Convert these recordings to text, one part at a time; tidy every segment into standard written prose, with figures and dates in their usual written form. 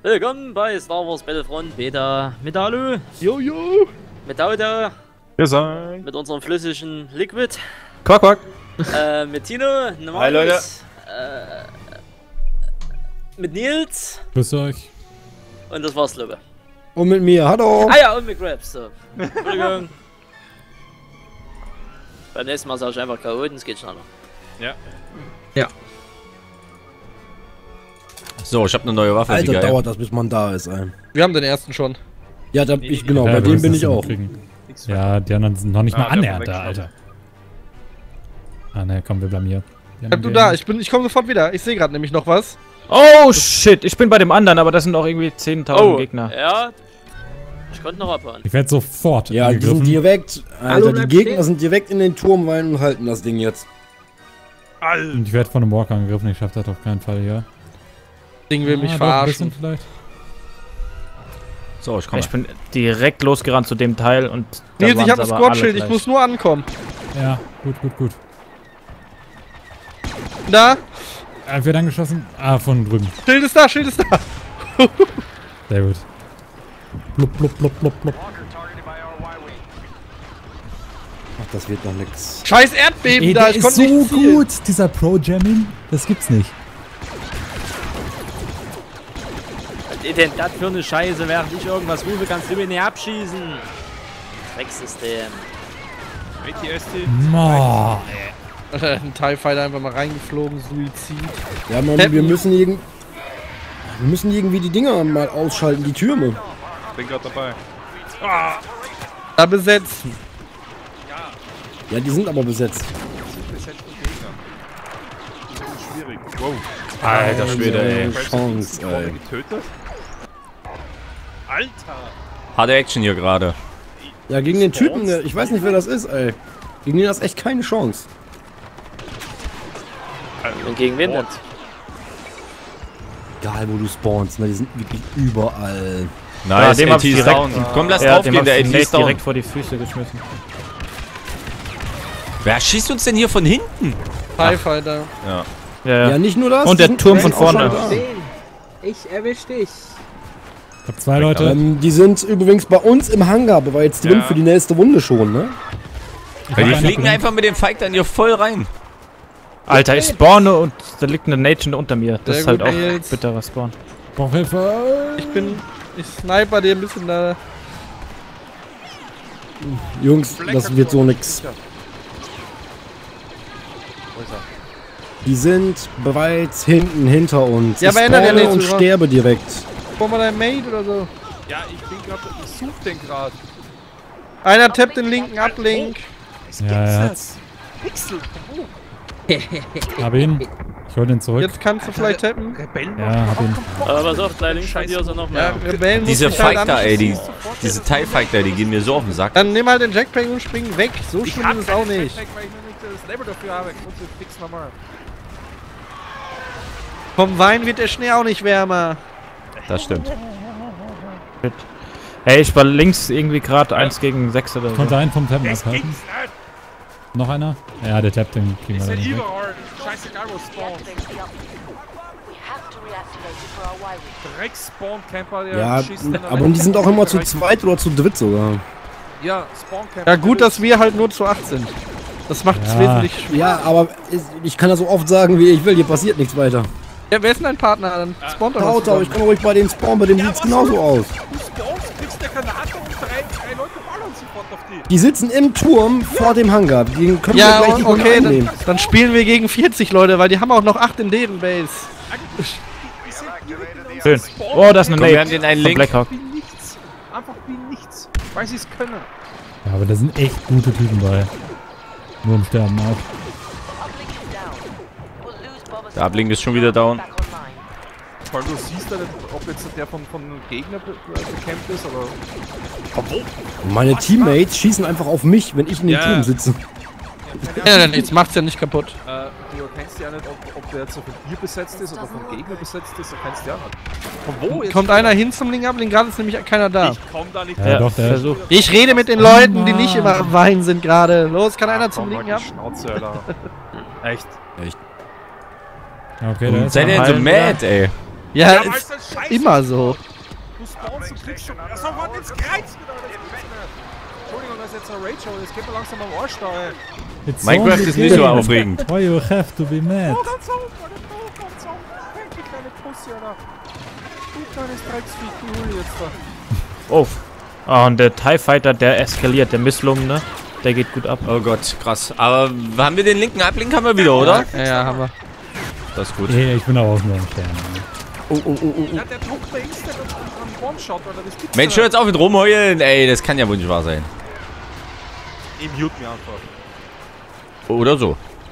Willkommen bei Star Wars Battlefront Beta mit Alu, Jojo, mit Auto, mit unserem flüssigen Liquid, Quack, quack. Mit Tino, Hi Leute. Mit Nils Grüß euch. und das war's, Lobe. Und mit mir, hallo. Ah ja, und mit Grabs, so. Entschuldigung. Beim nächsten Mal sag ich einfach Chaoten, es geht schneller. Ja. Ja. So, ich habe eine neue Waffe. Alter, dauert das, bis man da ist, ey. Wir haben den ersten schon. Ja, ich genau, Ja, bei wir dem müssen bin das ich auch. hinkriegen. Ja, die anderen sind noch nicht mal der annähernd da, weggeschnappt. Alter. Ah ne, komm, wir blamieren. Bleib du da, ich komme sofort wieder. Ich sehe gerade nämlich noch was. Oh shit, ich bin bei dem anderen, aber das sind auch irgendwie 10.000 Gegner. Ja. Ich konnte noch abhauen. Ich werde sofort Ja, die sind angegriffen. direkt, Alter, die Gegner sind direkt in den Turm rein und halten das Ding jetzt. Und ich werde von einem Walker angegriffen, ich schaff das auf keinen Fall hier. Ding will mich doch, ein verarschen. bisschen vielleicht. So, ich komme. Ich bin direkt losgerannt zu dem Teil und da Nils, ich waren's habe ein aber alle Squad-Schild, ich gleich. muss nur ankommen. Ja, gut. Da, Wird angeschossen? Ah, von drüben. Schild ist da, Schild ist da. Sehr gut. Blub. Ach, das wird noch nix. Scheiß Erdbeben da, ich konnte so nicht zielen. gut, dieser Pro-Jamming. Das gibt's nicht. Was ist denn das für eine Scheiße? Während ich irgendwas rufe, kannst du mich nicht abschießen. Drecksystem. Oh, Ein TIE Fighter einfach mal reingeflogen, Suizid. Ja, Mann, wir müssen irgendwie die Dinger mal ausschalten, die Türme. Bin gerade dabei. Da besetzen. Ja, die sind aber besetzt. Schwierig. Wow. Alter Schwede, ey. Chance, ey. Getötet? Alter! Harte Action hier gerade. Ja, gegen den Typen, ich weiß nicht, wer das ist, ey. Gegen den hast echt keine Chance. Und gegen wen denn? Egal, wo du spawnst, ne, die sind wirklich überall. Nice, dem hab ich LT ist direkt- down. Komm, lass Ja, drauf dem gehen, hab der ich LT den ist Nate down. direkt vor die Füße geschmissen. Wer schießt uns denn hier von hinten? TIE Fighter. Ja. Ja. Ja, nicht nur das. Und die der sind Turm von direkt auch vorne. schon da. Ich erwisch dich. Ich hab 2 Leute. Die sind übrigens bei uns im Hangar bereits drin Ja. für die nächste Runde schon, ne? Weil die hab fliegen einen einfach mit dem Fight dann hier voll rein. Alter, ich spawne und da liegt eine Nation unter mir. Das Sehr ist halt gut, auch Nils. bitterer Spawn. Brauch Hilfe. Ich sniper dir ein bisschen da. Jungs, das wird so nix. Die sind bereits hinten hinter uns. Ja, Ich aber ändert ja spawne nichts, und oder? sterbe direkt. Komm mal dein Mate oder so. Ja, ich such den gerade. Einer tappt den linken Uplink. Ja, er hat's. Pixel, Hab ihn. Ich hol den zurück. Jetzt kannst du vielleicht tappen. Rebellen. Ja, hab ihn. Aber pass auf, gleich links von dir ist er noch Ja, mehr. Rebellen muss Diese ich halt Fighter, ey, anschießen. diese TIE Fighter, die gehen mir so auf den Sack. Dann nimm halt den Jackpack und spring weg. So Ich schlimm hab ist es auch keinen nicht. Jetpack, weil ich noch nicht das Level dafür habe. Kurze Fix nochmal. Vom Wein wird der Schnee auch nicht wärmer. Das stimmt. Hey, ich war links irgendwie gerade 1 gegen 6 oder so. Konnte einen vom Tappen Es abhalten. ging's nicht. Noch einer? Ja, der Tap, den kriegen Ich wir sind dann nicht weg. überall. Scheißegal, wo spawnt. Dreck-Spawn-Camper, der Ja, schießt dann aber die sind auch immer zu zweit oder zu dritt sogar. Ja, Spawn-Camper. Ja, gut, dass wir halt nur zu 8 sind. Das macht es Ja. wesentlich schwieriger. Ja, aber ich kann das so oft sagen, wie ich will. Hier passiert nichts weiter. Ja, wer ist denn dein Partner? Dann spawnt doch was Auto, ich zusammen. kann ruhig bei denen spawnen, bei dem sieht's genauso aus. Du spawnst, kriegst eine Granate und drei Leute ballern sofort auf die. Die sitzen im Turm vor dem Hangar. Die können Ja, wir gleich die Runde okay, einnehmen. dann spielen wir gegen 40 Leute, weil die haben auch noch 8 in deren Base. Schön. Oh, das ist eine Komm, wir haben Nate den einen von Link. Blackhawk. Wie nichts. Einfach wie nichts. Weil sie es können. Ja, aber da sind echt gute Typen bei. Nur im Sterben auch. Der Ablink ist schon wieder down. Weil du siehst ja nicht, ob jetzt der von Gegner bekämpft ist, aber... Meine Teammates schießen einfach auf mich, wenn ich in den Ja. Turm sitze. Ja, jetzt macht's ja nicht kaputt. Du erkennst ja nicht, ob der jetzt von dir besetzt ist oder von Gegner besetzt ist, erkennst du ja nicht. Von wo jetzt? Kommt einer hin zum Link Uplink, gerade ist nämlich keiner da. Ich komm da nicht Ja, her. doch, der Versuch. Ich rede mit den Leuten, die nicht immer am Weinen sind gerade. Los, kann einer zum Komm, Link halt ab? die Schnauze, Alter. Echt. Ja, okay, der ist Seid ihr denn so Heilen, mad, ey? Ja, Ja, aber ist ist das scheiße. immer so. Du spawnst und kriegst schon sofort ins Kreuz wieder. Entschuldigung, das ist jetzt ein Rage, das geht mir langsam am Arsch da, ey. It's Minecraft only ist nicht so game. aufregend. Why you have to be mad? Oh, ganz auf, ganz auf. Du kleine Pussy, Alter. Du kleines Drecksvieh, du hol jetzt da. Oh. Ah, und der TIE Fighter, der eskaliert, der Misslungen, ne? Der geht gut ab. Oh Gott, krass. Aber haben wir den linken Ablink haben wir wieder, oder? Ja, haben wir. Das ist gut. Hey, ich bin aber auch nur ein Fan. Ja, der druckt da instant an One-Shot, Alter. Das gibt's Mensch, ja hör jetzt auf mit rumheulen. Ey, das kann ja wohl nicht wahr sein. nicht. Im Mute mir einfach. Oder so.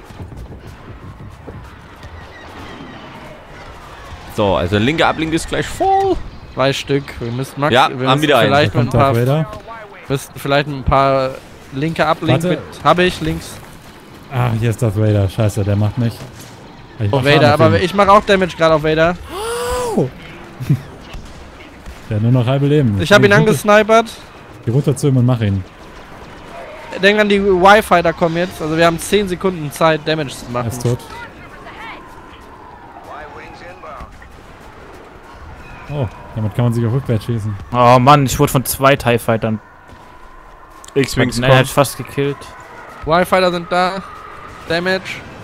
So, also linke Ablink ist gleich voll. 2 Stück. Wir müssen Max. Ja, wir haben müssen wieder einen. vielleicht Da mit kommt ein Darth paar. Vader. Müssten vielleicht ein paar linke Ablink Warte. mit. Habe ich links. Ah, hier ist Darth Vader. Scheiße, der macht mich. Ich Oh, mach Vader, Schaden aber auf ihn. ich mache auch Damage gerade auf Vader. Der hat nur noch halbe Leben. Ich habe ihn angesnipert. Geh runter zu ihm und mach ihn. Denk an die Wi-Fi, da kommen jetzt. Also wir haben 10 Sekunden Zeit, Damage zu Er machen. ist tot. Oh, damit kann man sich auch rückwärts schießen. Oh Mann, ich wurde von 2 TIE Fightern. X-Wings Nein, er hat fast gekillt. Wi-Fi, da sind da. Damage.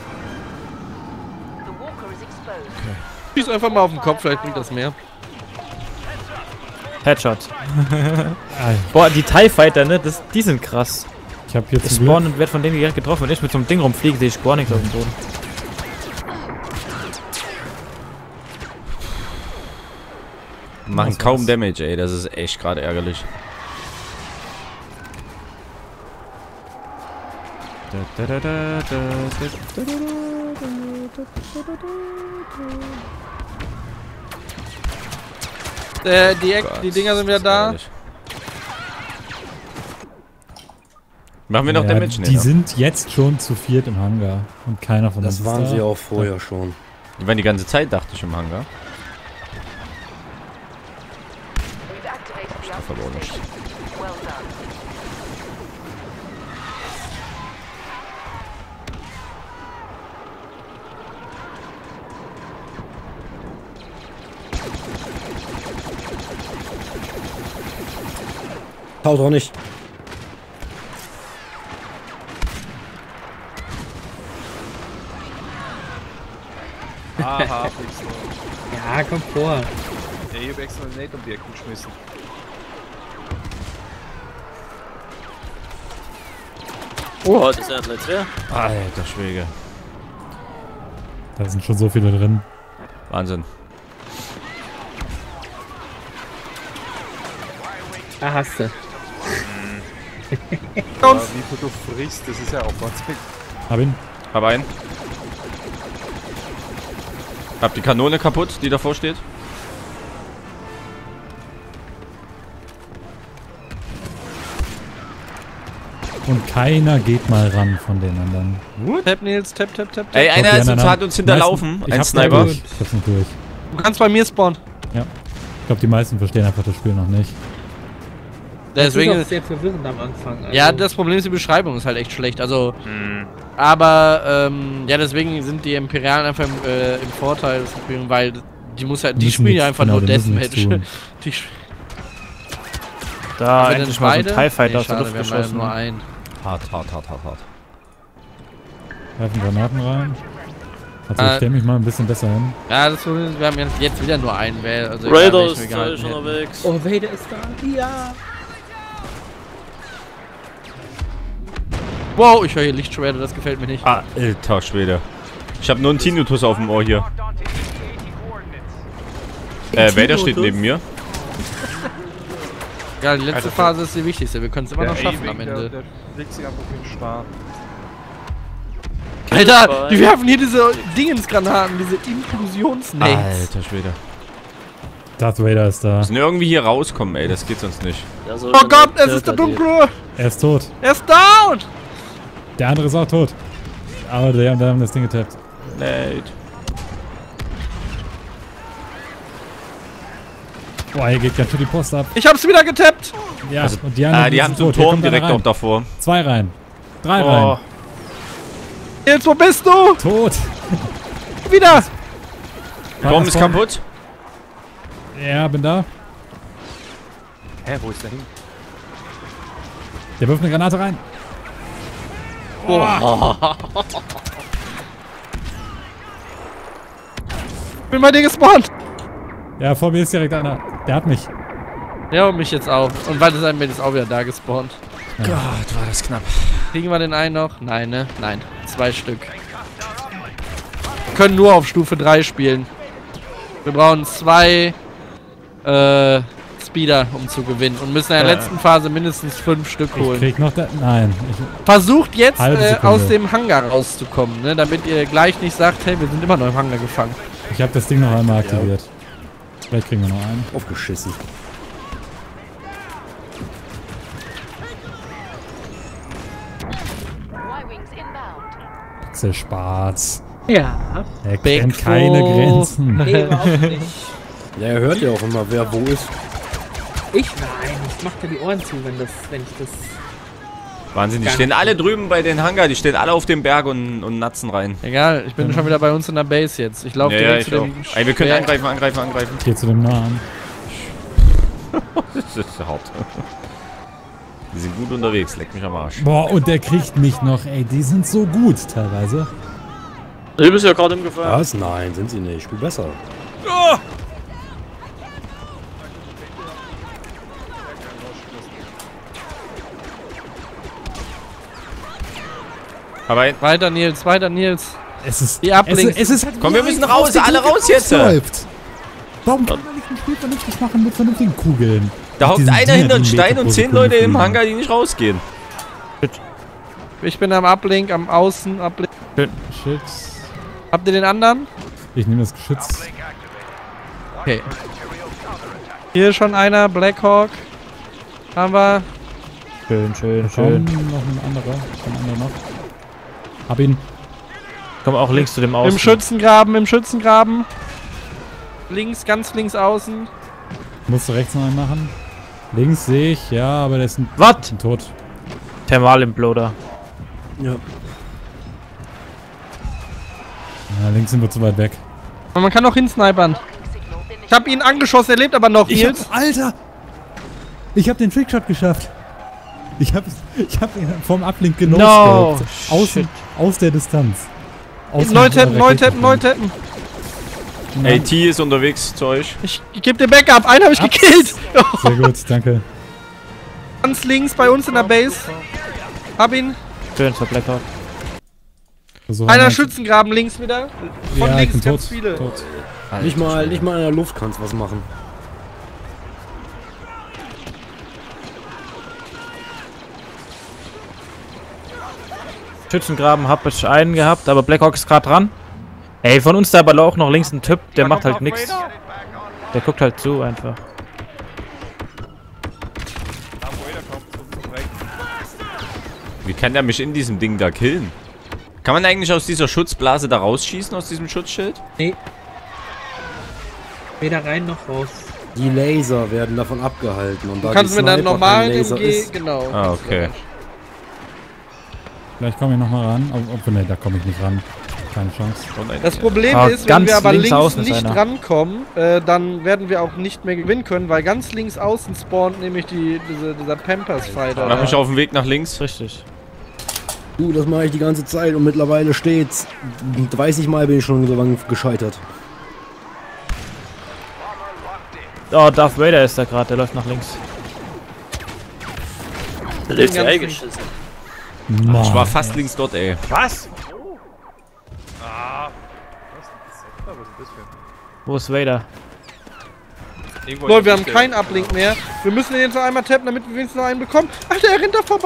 Schieß einfach mal auf den Kopf, vielleicht bringt das mehr. Headshot. Ah, Boah, die TIE Fighter, ne? Die sind krass. ich habe jetzt Ich spawn und werd von denen direkt getroffen. Wenn ich mit so einem Ding rumfliege, sehe ich gar nichts auf dem Boden. Machen kaum Damage, ey. Das ist echt gerade ärgerlich. Die Dinger sind wieder da. Ärgerlich. Machen wir noch ja, Damage? Nee, die ne? sind jetzt schon zu viert im Hangar. Und keiner von uns Das ist waren da. sie auch vorher schon. Die waren die ganze Zeit, dachte ich, im Hangar. Ich aber auch nicht. Haut auch nicht. Aha, Pixel. Ja, komm vor. Ja, ich hab extra ein Nate um die Ecke geschmissen. Oh, das ist ja gleich wer? Alter Schwede. Da sind schon so viele drin. Wahnsinn. Ah, hast du. Ja, wie viel du frisst, das ist ja auch Wahnsinn. Hab ihn. Hab einen. Hab die Kanone kaputt, die davor steht. Und keiner geht mal ran von den anderen. Tap, Nils, tap, tap, tap, tap. Ey, Doch, einer die ist uns, anderen hat uns hinterlaufen. meisten- ich Ein hab's Sniper. durch. Ich hab's nicht durch. Du kannst bei mir spawnen. Ich glaube, die meisten verstehen einfach das Spiel noch nicht. Deswegen. Das ist auch sehr verwirrend am Anfang. Also. Ja, das Problem ist, die Beschreibung ist halt echt schlecht. Also, aber ja, deswegen sind die Imperialen einfach im Vorteil, weil die muss halt, die Müssen spielen ja nichts- einfach genau, nur die müssen nichts Deathmatch. tun. Die sp- Da Haben wir endlich denn mal so ein beide? TIE Fighter Nee, aus der schade, Luft wir haben ja geschossen. nur einen. Hart. Werfen Granaten rein. Also ich stelle mich mal ein bisschen besser hin. Ja, das Problem ist, wir haben jetzt wieder nur einen. Also egal, Raider welchen ist wir gehalten schon hätten. unterwegs. Oh, Vader ist da. Ja. Wow, ich höre hier Lichtschwerte, das gefällt mir nicht. Alter Schwede. Ich hab nur einen Tinnitus auf dem Ohr hier. Vader steht neben mir. Ja, die letzte Phase ist die wichtigste. Wir können es immer noch schaffen am A-Wing, Ende. Der legt sich einfach auf den Start. Alter, die werfen hier diese Dingensgranaten, diese Inklusionsnates. Alter Schwede. Darth Vader ist da. Müssen irgendwie hier rauskommen, ey. Das geht sonst nicht. Der soll Oh schon Gott, der es ist der Töter Dunkle! Er ist tot. Er ist down! Der andere ist auch tot. Aber die haben das Ding getappt. Nate. Boah, hier geht ganz schön die Post ab. Ich hab's wieder getappt! Ja, Also, und die anderen die sind haben so einen tot. Hier Turm kommt einer direkt rein. auch davor. 2 rein. 3 Oh, rein. Nils, wo bist du? Tot. Wieder! Turm ist kaputt. Ja, bin da. Hä, wo ist der hin? Der wirft eine Granate rein. Bin bei dir gespawnt. Ja, vor mir ist direkt einer. Der hat mich. Ja, und mich jetzt auch. Und weil das ist auch wieder da gespawnt. Gott, war das knapp. Kriegen wir den einen noch? Nein, ne? Nein. 2 Stück. Wir können nur auf Stufe 3 spielen. Wir brauchen 2 Speeder, um zu gewinnen. Und müssen in der letzten Phase mindestens 5 Stück Ich holen. krieg noch da. Nein. Versucht jetzt Halbe Sekunde. aus dem Hangar rauszukommen, ne? Damit ihr gleich nicht sagt, hey, wir sind immer noch im Hangar gefangen. Ich habe das Ding noch einmal aktiviert. Vielleicht kriegen wir noch einen. Aufgeschissen. Spaß. Ja. Er kennt keine Grenzen. Nee, überhaupt nicht. Ja, er hört ja auch immer, wer wo ist. Ich? Nein, ich mach da die Ohren zu, wenn ich das... Wahnsinn, die stehen alle drüben bei den Hangar, die stehen alle auf dem Berg und natzen rein. Egal, ich bin schon wieder bei uns in der Base jetzt. Ich laufe direkt zu dem... Ey, wir können angreifen. Geh zu dem Nahen. Das ist der Haupt. Die sind gut unterwegs, leck mich am Arsch. Boah, und der kriegt mich noch, ey. Die sind so gut teilweise. Du bist ja gerade im Gefahr. Was? Nein, sind sie nicht. Ich spiel besser. Aber Weiter Nils, weiter Nils. Es ist... Die Ablinks. Es ist halt komm, wir müssen raus, alle raus jetzt! Läuft. Warum kann man nicht ein Spiel vernünftig machen mit vernünftigen Kugeln? Da hockt Diesen einer hinter einem Stein Meter und pro 10 Sekunde Leute im fliegen. Hangar, die nicht rausgehen. Ich bin am Uplink, am Außen Uplink. Shit. Habt ihr den anderen? Ich nehme das Geschütz. Okay. Hier ist schon einer, Blackhawk. Haben wir. Schön, schön, Komm, schön. noch ein anderer. Ein anderer noch. Hab ihn. Komm auch links zu dem Außen. Im Schützengraben, im Schützengraben. Links, ganz links außen. Musst du rechts noch einen machen. Links sehe ich, ja, aber der ist ein Was? Tot. Thermalimploder. Ja. Ja, links sind wir zu weit weg. Aber man kann auch hinsnipern. Ich hab ihn angeschossen, er lebt aber noch, Nils. Alter! Ich hab den Trickshot geschafft. Ich hab ihn vom Uplink No, Außen, aus der Distanz. Neu tappen. AT ist unterwegs zu euch. Ich geb dir Backup, einen hab ich gekillt. Sehr gut, danke. Ganz links bei uns in der Base. Hab ihn. Schön zur Blackout. So, Einer Schützengraben links wieder. Von ja, links ich bin ganz tot. viele. Tot. Nicht mal in der Luft kannst was machen. Schützengraben hab ich einen gehabt, aber Blackhawk ist gerade dran. Ey, von uns da aber auch noch links ein Typ, der macht halt nix. Der guckt halt zu einfach. Wie kann der mich in diesem Ding da killen? Kann man eigentlich aus dieser Schutzblase da rausschießen, aus diesem Schutzschild? Nee. Weder rein noch raus. Die Laser werden davon abgehalten. Und Du da kannst die mit einer Sniper kein normalen Laser MG, ist, genau. Ah, okay. Vielleicht komme ich nochmal ran. Obwohl, ne, da komme ich nicht ran. Keine Chance. Das Problem Ah, ist, wenn ganz wir aber links links außen ist nicht einer. rankommen, dann werden wir auch nicht mehr gewinnen können, weil ganz links außen spawnt nämlich dieser Pampers-Fighter. Mach mich auf den Weg nach links. Richtig. Du, das mache ich die ganze Zeit und mittlerweile steht's. 30 Mal bin ich schon so lange gescheitert. Oh, Darth Vader ist da gerade, der läuft nach links. Der lebt ja Ganz eingeschissen. Mann, Ich war fast links dort, ey. Was? Wo ist Vader? Lol, wir haben keinen Uplink mehr. Wir müssen den jetzt noch einmal tappen, damit wir wenigstens noch einen bekommen. Alter, er rennt da vorbei.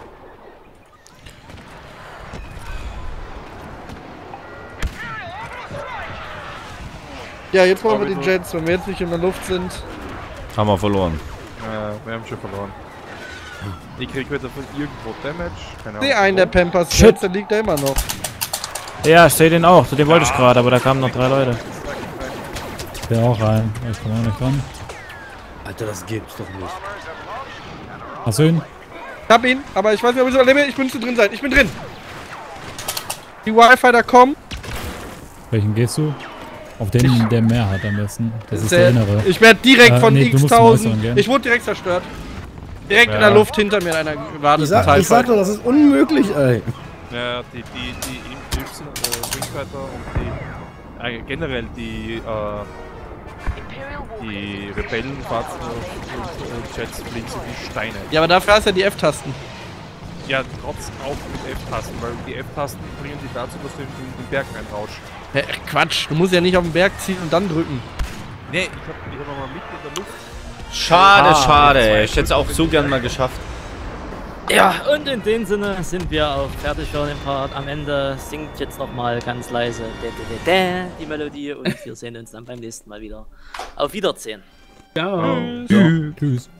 Ja, jetzt brauchen wir die Jets, wenn wir jetzt nicht in der Luft sind. Haben wir verloren. Wir haben schon verloren. Ich krieg wieder von irgendwo Damage. Keine Seh einen der Pampers, Shit. der liegt da immer noch. Ja, ich seh den auch. Zu dem wollte ich gerade, aber da kamen noch 3 Leute. der auch rein. Ich komme auch nicht ran. Alter, das gibt's doch nicht. Hast du ihn? Ich hab ihn, aber ich weiß nicht, ob ich so erlebe. Ich müsste drin sein. Ich bin drin. Die Wi-Fi da kommen. Welchen gehst du? Auf den, der mehr hat am besten. Das ist der innere. Ich werde direkt von nee, du musst x-1000. äußern, gell? Ich wurde direkt zerstört. Direkt in der Luft hinter mir in einer gewarteten Ich sag doch, das ist unmöglich, ey. Ja, die Wingfighter und die generell die Rebellenfahrzeuge-Jets fliegen so wie Steine. Ja, aber dafür hast du ja die F-Tasten. Ja, trotz auch mit F-Tasten, weil die F-Tasten bringen die dazu, dass du in den Berg reinrauschst. Hä, Quatsch, du musst ja nicht auf den Berg ziehen und dann drücken. Nee, ich hab mal mitten in der Luft. Schade, schade. Ich hätte es auch so gern mal geschafft. Ja, und in dem Sinne sind wir auch fertig für den Part. Am Ende singt jetzt nochmal ganz leise die Melodie und wir sehen uns dann beim nächsten Mal wieder. Auf Wiedersehen. Ciao. Ja. Tschüss.